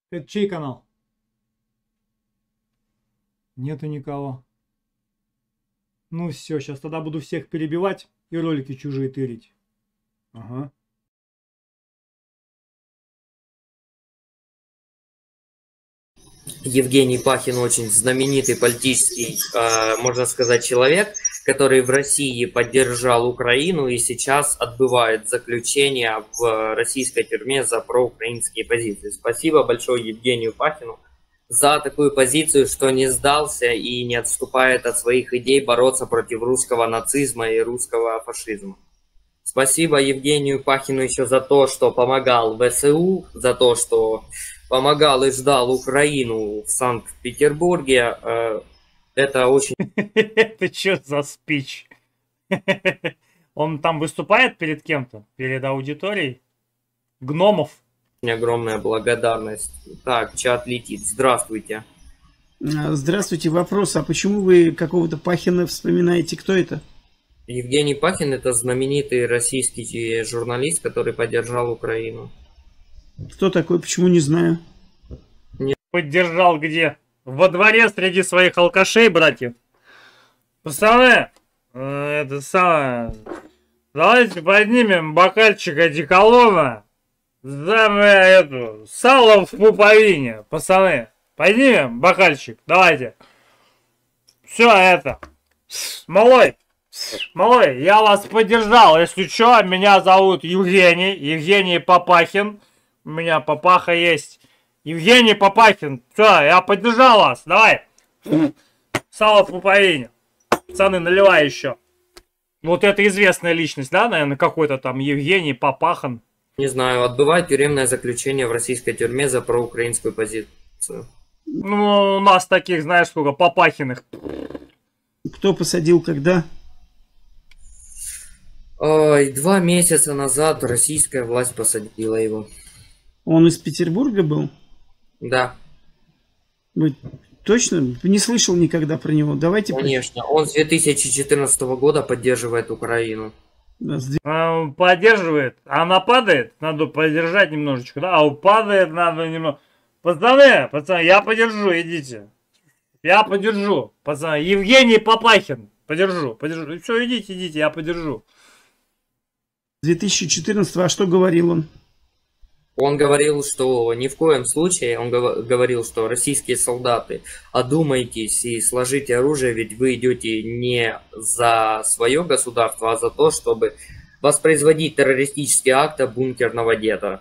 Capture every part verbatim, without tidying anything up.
Это чей канал? Нету никого. Ну все, сейчас тогда буду всех перебивать и ролики чужие тырить. Ага. Евгений Пахин очень знаменитый политический, э, можно сказать, человек, который в России поддержал Украину и сейчас отбывает заключение в российской тюрьме за проукраинские позиции. Спасибо большое Евгению Пахину за такую позицию, что не сдался и не отступает от своих идей бороться против русского нацизма и русского фашизма. Спасибо Евгению Пахину еще за то, что помогал ВСУ, за то, что помогал и ждал Украину в Санкт-Петербурге. Это очень... Это что за спич? Он там выступает перед кем-то? Перед аудиторией? Гномов? Огромная благодарность. Так, чат летит. Здравствуйте. Здравствуйте. Вопрос, а почему вы какого-то Пахина вспоминаете? Кто это? Евгений Пахин — это знаменитый российский журналист, который поддержал Украину. Кто такой? Почему не знаю? Поддержал где? Во дворе среди своих алкашей, братьев. Пацаны, это самое... Давайте поднимем бокальчик одеколона за эту сало в пуповине, пацаны. Поднимем бокальчик, давайте. Все это. Малой, малой, я вас поддержал. Если что, меня зовут Евгений, Евгений Папахин. У меня папаха есть. Евгений Папахин. Все, я поддержал вас. Давай. Сало в пуповине. Пацаны, наливай еще. Вот это известная личность, да, наверное, какой-то там Евгений Папахан. Не знаю, отбывает тюремное заключение в российской тюрьме за проукраинскую позицию. Ну, у нас таких, знаешь, сколько, Папахиных. Кто посадил, когда? Ой, два месяца назад российская власть посадила его. Он из Петербурга был? Да. Вы точно? Не слышал никогда про него. Давайте... Конечно. Он с две тысячи четырнадцатого года поддерживает Украину. А, поддерживает. А она падает? Надо поддержать немножечко, да? А падает надо немного... Пацаны, пацаны, я поддержу, идите. Я поддержу. Пацаны, Евгений Папахин. Поддержу, поддержу. Все, идите, идите, я поддержу. две тысячи четырнадцатого, а что говорил он? Он говорил, что ни в коем случае, он говорил, что российские солдаты, одумайтесь и сложите оружие, ведь вы идете не за свое государство, а за то, чтобы воспроизводить террористические акты бункерного деда.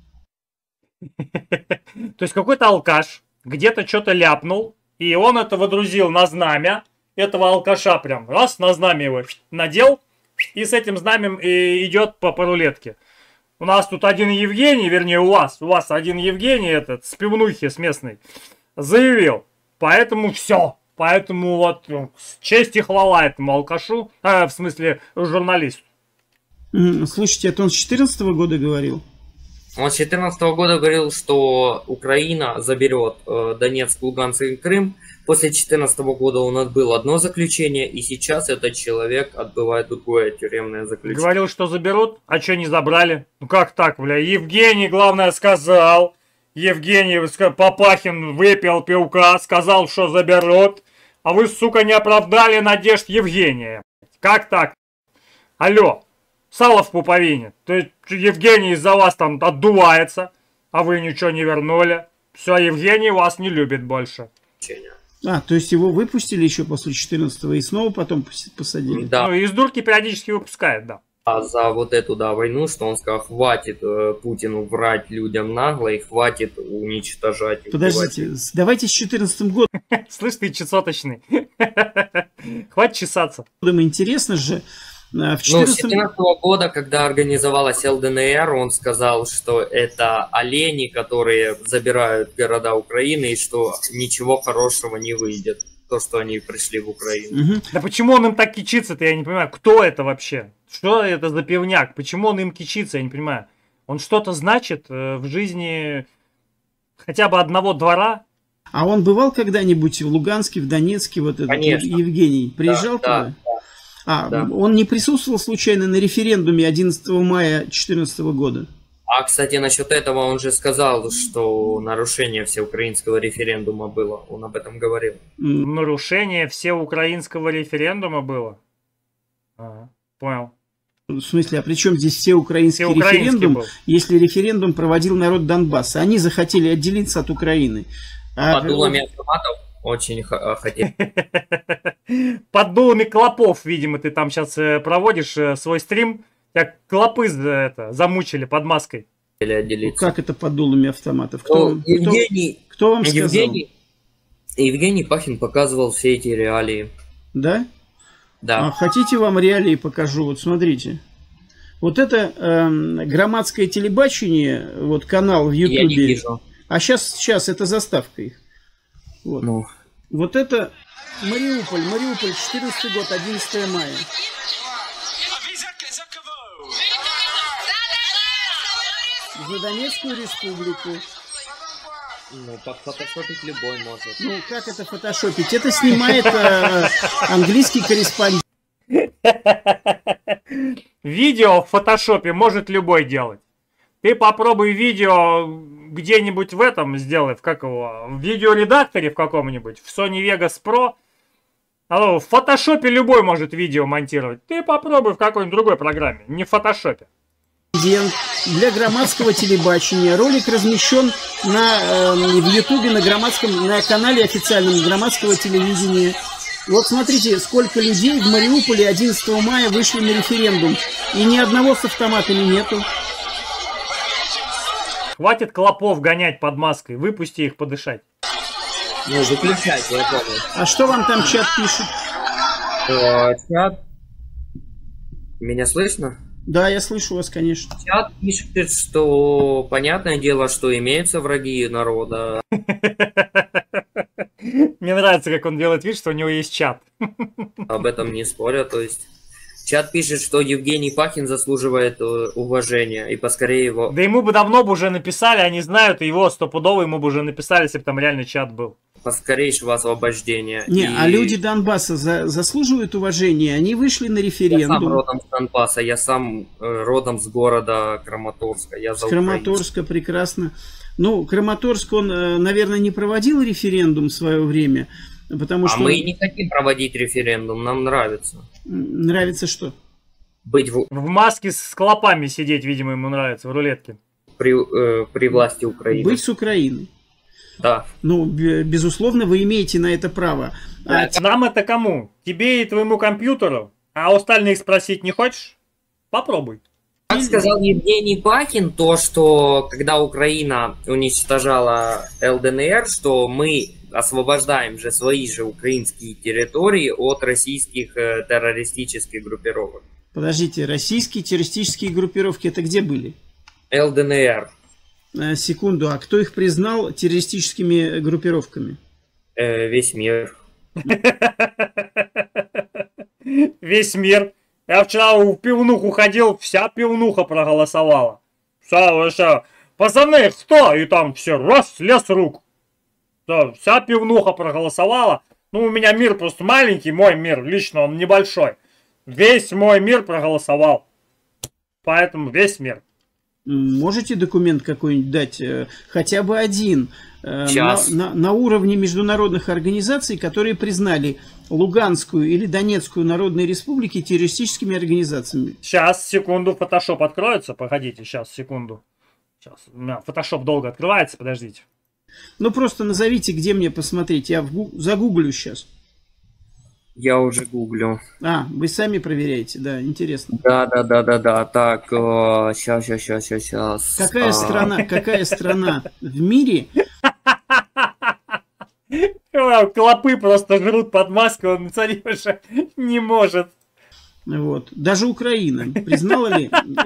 То есть какой-то алкаш где-то что-то ляпнул, и он это водрузил на знамя этого алкаша, прям раз на знамя его надел, и с этим знаменем и идет по, по рулетке. У нас тут один Евгений, вернее у вас, у вас один Евгений этот, с пивнухи, с местной, заявил. Поэтому все. Поэтому вот честь и хвала этому алкашу, а, в смысле журналисту. Слушайте, это он с четырнадцатого года говорил? Он с четырнадцатого года говорил, что Украина заберет э, Донецк, Луганск и Крым. После четырнадцатого года он отбыл одно заключение, и сейчас этот человек отбывает другое тюремное заключение. Говорил, что заберут, а что не забрали? Ну как так, бля? Евгений, главное, сказал. Евгений Папахин выпил пивка, сказал, что заберут. А вы, сука, не оправдали надежд Евгения. Как так? Алло. Сало в пуповине. То есть Евгений из-за вас там отдувается, а вы ничего не вернули. Все, Евгений вас не любит больше. А, то есть его выпустили еще после четырнадцатого и снова потом посадили? Да. Ну, из дурки периодически выпускают, да. А за вот эту, да, войну, что он сказал, хватит э, Путину врать людям нагло и хватит уничтожать. Подождите, убивать. Давайте с четырнадцатым годом. Слышь, ты чесоточный. Хватит чесаться. Интересно же. В четырнадцатом... Ну, с четырнадцатого года, когда организовалась ЛДНР, он сказал, что это олени, которые забирают города Украины, и что ничего хорошего не выйдет. То, что они пришли в Украину. Угу. Да почему он им так кичится-то, я не понимаю. Кто это вообще? Что это за пивняк? Почему он им кичится, я не понимаю. Он что-то значит э, в жизни хотя бы одного двора? А он бывал когда-нибудь в Луганске, в Донецке, вот этот Конечно. Евгений? Приезжал да, туда? Да. А, да. Он не присутствовал случайно на референдуме одиннадцатого мая две тысячи четырнадцатого года? А, кстати, насчет этого он же сказал, что нарушение всеукраинского референдума было. Он об этом говорил. Нарушение всеукраинского референдума было? Ага, понял. В смысле, а при чем здесь все украинский референдум, был. Если референдум проводил народ Донбасса? Они захотели отделиться от Украины. А под дулами автоматов очень хотели. Под дулами клопов, видимо, ты там сейчас проводишь свой стрим. Как клопы это, замучили под маской. Как это под дулами автоматов? Кто, ну, Евгений, кто, кто вам сказал? Евгений, Евгений Пахин показывал все эти реалии. Да? Да. А хотите, вам реалии покажу? Вот смотрите. Вот это э, громадское телебачение, вот канал в Ютубе. Я не вижу. А сейчас, сейчас это заставка их. Вот. Ну. Вот это Мариуполь, Мариуполь, четырнадцатый год, одиннадцатое мая. За Донецкую республику. Ну, фотошопить любой может. Ну, как это фотошопить? Это снимает э, английский корреспондент. Видео в фотошопе может любой делать. Ты попробуй видео где-нибудь в этом сделай, в как его, в видеоредакторе в каком-нибудь, в Sony Vegas Pro. Алло, в фотошопе любой может видео монтировать. Ты попробуй в какой-нибудь другой программе, не в фотошопе. Для громадского телебачения. Ролик размещен на, э, в Ютубе на громадском, на канале официальном громадского телевидения. Вот смотрите, сколько людей в Мариуполе одиннадцатого мая вышли на референдум. И ни одного с автоматами нету. Хватит клопов гонять под маской, выпусти их подышать. Ну, выключайте, я понял. А что вам там чат пишет? Э, чат? Меня слышно? Да, я слышу вас, конечно. Чат пишет, что понятное дело, что имеются враги народа. Мне нравится, как он делает вид, что у него есть чат. Об этом не спорят, то есть... Чат пишет, что Евгений Пахин заслуживает уважения, и поскорее его... Да ему бы давно бы уже написали, они знают, и его стопудово ему бы уже написали, если бы там реально чат был. Поскорейшего освобождения. Не, и... а люди Донбасса за, заслуживают уважения, они вышли на референдум. Я сам родом с Донбасса, я сам э, родом с города Краматорска. Я с Краматорска, прекрасно. Ну, Краматорск, он, наверное, не проводил референдум в свое время, потому а что... мы не хотим проводить референдум, нам нравится. Нравится что? Быть в... В маске с клопами сидеть, видимо, ему нравится, в рулетке. При, э, при власти Украины. Быть с Украиной. Да. Ну, безусловно, вы имеете на это право. А... Нам это кому? Тебе и твоему компьютеру? А у остальных спросить не хочешь? Попробуй. Как сказал Евгений Пахин, то, что когда Украина уничтожала эл дэ эн эр, что мы освобождаем же свои же украинские территории от российских э, террористических группировок. Подождите, российские террористические группировки это где были? эл дэ эн эр. А, секунду, а кто их признал террористическими группировками? Э, весь мир. Весь мир. Я вчера в пивнуху ходил, вся пивнуха проголосовала. Все, все. Пацаны, кто? И там все, раз, лес рук. Все, вся пивнуха проголосовала. Ну, у меня мир просто маленький, мой мир, лично он небольшой. Весь мой мир проголосовал. Поэтому весь мир. Можете документ какой-нибудь дать, хотя бы один, на, на, на уровне международных организаций, которые признали Луганскую или Донецкую народные республики террористическими организациями? Сейчас, секунду, фотошоп откроется. Погодите, сейчас, секунду. Сейчас, у меня фотошоп долго открывается, подождите. Ну, просто назовите, где мне посмотреть. Я в, загуглю сейчас. Я уже гуглю. А, вы сами проверяете, да, интересно. Да, да, да, да, да. Так, сейчас, сейчас, сейчас, сейчас. Какая а... страна, какая страна в мире? Клопы просто жрут под маску, он царь уже не может. Вот. Даже Украина признала ли?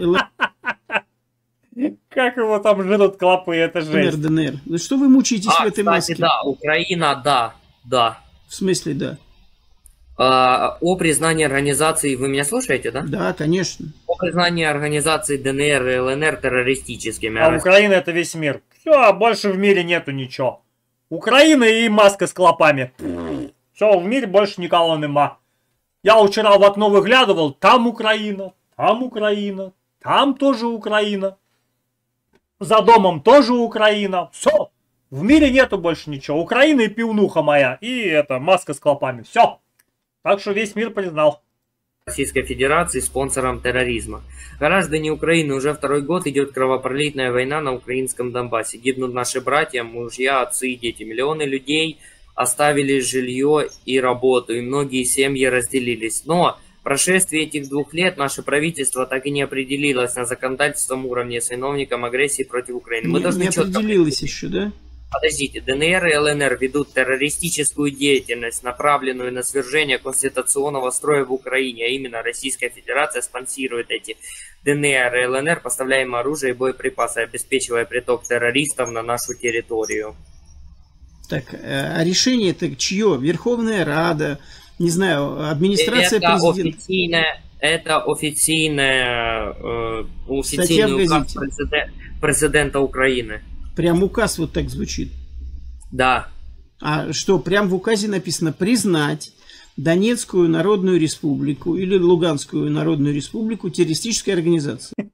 Как его там жрут клопы, это жесть. эр дэ эн эр. Ну что вы мучаетесь а, в этой кстати, маске? Да, Украина, да, да. В смысле, да? А, о признании организации, вы меня слушаете, да? Да, конечно. О признании организации дэ эн эр и эл эн эр террористическими. А Украина это весь мир. Все, больше в мире нету ничего. Украина и маска с клопами. Все, в мире больше никого нема. Я вчера в окно выглядывал, там Украина, там Украина, там тоже Украина. За домом тоже Украина. Все. В мире нету больше ничего. Украина и пивнуха моя. И это, маска с клопами. Все. Так что весь мир признал. Российской Федерации спонсором терроризма. Граждане Украины, уже второй год идет кровопролитная война на украинском Донбассе. Гибнут наши братья, мужья, отцы и дети. Миллионы людей оставили жилье и работу, и многие семьи разделились. Но в прошествии этих двух лет наше правительство так и не определилось на законодательном уровне с виновником агрессии против Украины. Мы не, должны не четко... определилось еще, да? Подождите, ДНР и ЛНР ведут террористическую деятельность, направленную на свержение конституционного строя в Украине, а именно Российская Федерация спонсирует эти ДНР и ЛНР, поставляя им оружие и боеприпасы, обеспечивая приток террористов на нашу территорию. Так, а решение это чье? Верховная Рада, не знаю, администрация это президента? Официальное, это официальное, э, официальный указ президента, президента Украины. Прям указ вот так звучит. Да. А что, прям в указе написано признать Донецкую Народную Республику или Луганскую Народную Республику террористической организацией.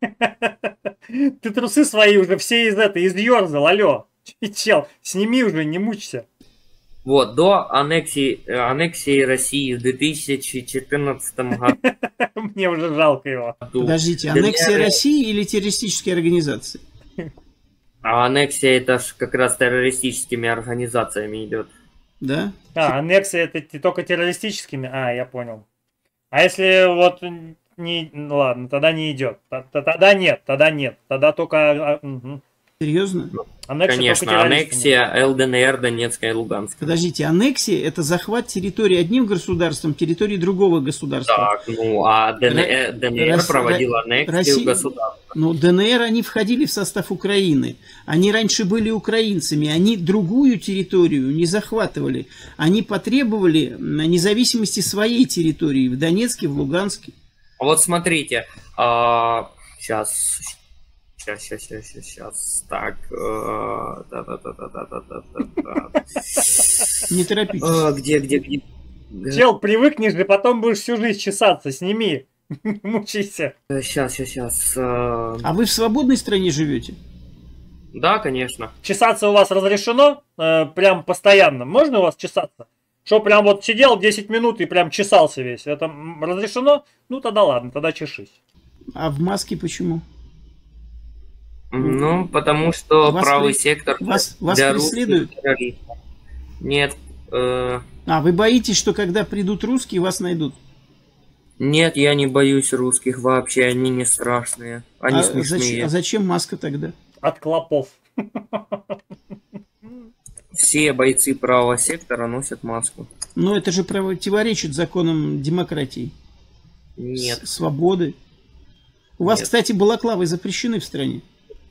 Ты трусы свои уже все из этой, из ерзал, алло. Чел, сними уже, не мучься. Вот, до аннексии, аннексии России в две тысячи четырнадцатом году. Мне уже жалко его. Подождите, аннексия России или террористические организации? А аннексия это ж как раз террористическими организациями идет. Да? А, аннексия это только террористическими? А, я понял. А если вот не... Ну, ладно, тогда не идет. Тогда нет, тогда нет. Тогда только... Угу. Серьезно? Аннексия Конечно, аннексия ЛДНР, Донецкая и Луганская. Подождите, аннексия это захват территории одним государством, территории другого государства. Так, ну а ДНР, ДНР Рос... проводила аннексию Россия... государства. Ну, ДНР, они входили в состав Украины. Они раньше были украинцами. Они другую территорию не захватывали. Они потребовали независимости своей территории в Донецке, в Луганске. Вот смотрите, а... сейчас... Сейчас, сейчас, сейчас, сейчас, сейчас. Так. Не торопитесь. Где, где, где? Чел, привыкнешь, и потом будешь всю жизнь чесаться. Сними. Мучайся. Сейчас, сейчас, сейчас. А вы в свободной стране живете? Да, конечно. Чесаться у вас разрешено? Э, прям постоянно. Можно у вас чесаться? Что, прям вот сидел десять минут и прям чесался весь. Это разрешено? Ну, тогда ладно, тогда чешись. А в маске почему? Ну, потому что вас правый при... сектор вас, вас преследуют? Нет. Э... А, вы боитесь, что когда придут русские, вас найдут? Нет, я не боюсь русских вообще, они не страшные, они а смешные. Зачем, а зачем маска тогда? От клопов. Все бойцы правого сектора носят маску. Но это же противоречит законам демократии. Нет. С свободы. У вас, Нет. кстати, балаклавы запрещены в стране?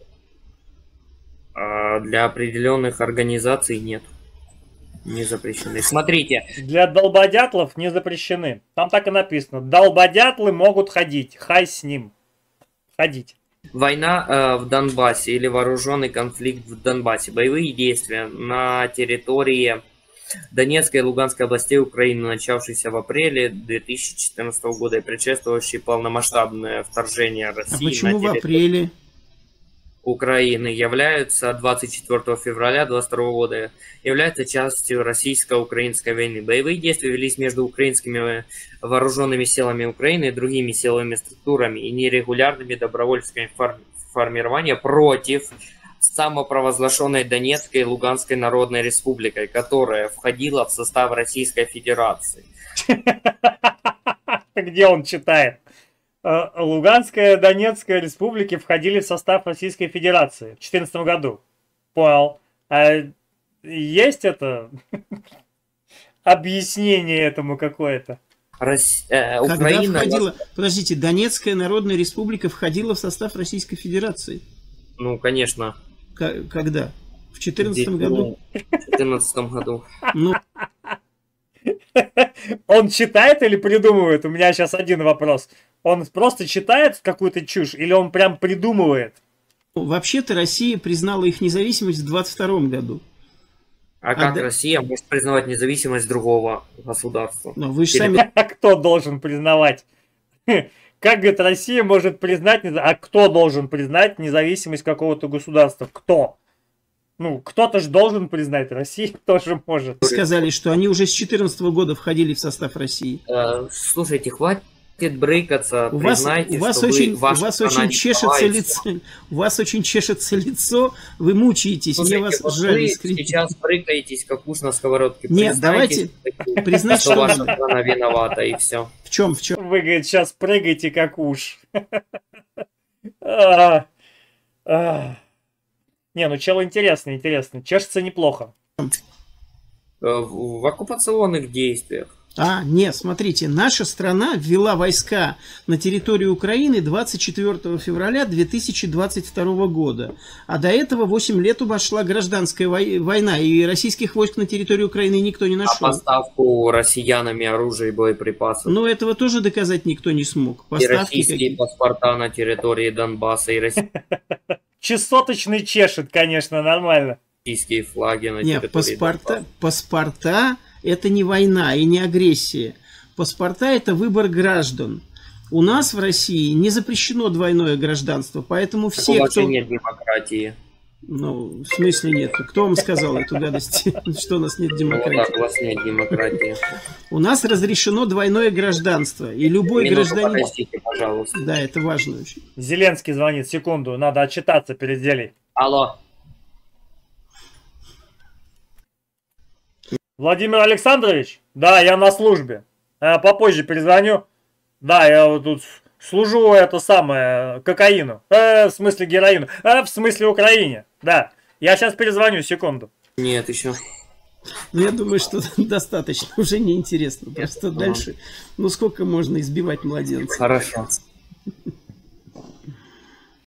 Для определенных организаций нет. Не запрещены. Смотрите. Для долбодятлов не запрещены. Там так и написано. Долбодятлы могут ходить. Хай с ним. Ходить. Война э, в Донбассе или вооруженный конфликт в Донбассе. Боевые действия на территории Донецкой и Луганской областей Украины, начавшиеся в апреле две тысячи четырнадцатого года и предшествующие полномасштабное вторжение России а почему на территорию... в апреле? Украины являются двадцать четвёртого февраля две тысячи двадцать второго года, являются частью российско-украинской войны. Боевые действия велись между украинскими вооруженными силами Украины и другими силовыми структурами и нерегулярными добровольческими формированиями против самопровозглашенной Донецкой и Луганской Народной Республикой, которая входила в состав Российской Федерации. Где он читает? Луганская и Донецкая республики входили в состав Российской Федерации в две тысячи четырнадцатом году. Понял. А есть это объяснение этому какое-то? Рос... Э, Когда Украина... входила... Подождите, Донецкая Народная Республика входила в состав Российской Федерации? Ну, конечно. К- когда? В четырнадцатом году? В две тысячи четырнадцатом году. Ну... Он читает или придумывает? У меня сейчас один вопрос. Он просто читает какую-то чушь или он прям придумывает? Вообще-то Россия признала их независимость в двадцать втором году. А, а как да... Россия может признавать независимость другого государства? Но вы же сами... А кто должен признавать? как, говорит, Россия может признать, а кто должен признать независимость какого-то государства? Кто? Ну, кто-то же должен признать, Россия тоже может. Сказали, что они уже с четырнадцатого года входили в состав России. Э, слушайте, хватит брыкаться, у вас, признайте, у вас что очень, вы, ваша у вас страна очень не чешется сдавается. лицо, у вас очень чешется лицо, вы мучаетесь, Слушайте, мне вас вот жаль. вы искренне. сейчас прыгаетесь, как уж на сковородке. Нет, Признайтесь, давайте признать, что что ваша надо. страна виновата, и все. В чем, в чем? Вы, говорит, сейчас прыгайте как уж. А, а. Не, ну чел интересно, интересно. Чешется неплохо. Э, В в оккупационных действиях. А, нет, смотрите, наша страна ввела войска на территорию Украины двадцать четвёртого февраля две тысячи двадцать второго года. А до этого восемь лет обошла гражданская вой- война, и российских войск на территории Украины никто не А нашел. поставку россиянами оружия и боеприпасов. Но этого тоже доказать никто не смог. И Поставки российские какие? паспорта на территории Донбасса, и Чесоточный чешет, конечно, нормально. российские флаги на Нет, территории паспорта, Донбасса. паспорта это не война и не агрессия. Паспорта это выбор граждан. У нас в России не запрещено двойное гражданство, поэтому Так у все, вас кто... же нет демократии. Ну, в смысле нет? Кто вам сказал эту гадость, что у нас нет Ну, вот демократии? так, у вас нет демократии. У нас разрешено двойное гражданство, и любой Минуту гражданин... подождите, пожалуйста. Да, это важно очень. Зеленский звонит, секунду, надо отчитаться перед Зелей. Алло. Владимир Александрович? Да, я на службе. Э, попозже перезвоню. Да, я вот тут служу это самое, кокаину. Э, в смысле героину. Э, в смысле Украине. Да. Я сейчас перезвоню, секунду. Нет, еще. Ну, я думаю, что достаточно, уже неинтересно. Просто Ага. дальше, ну, сколько можно избивать младенцев? Хорошо.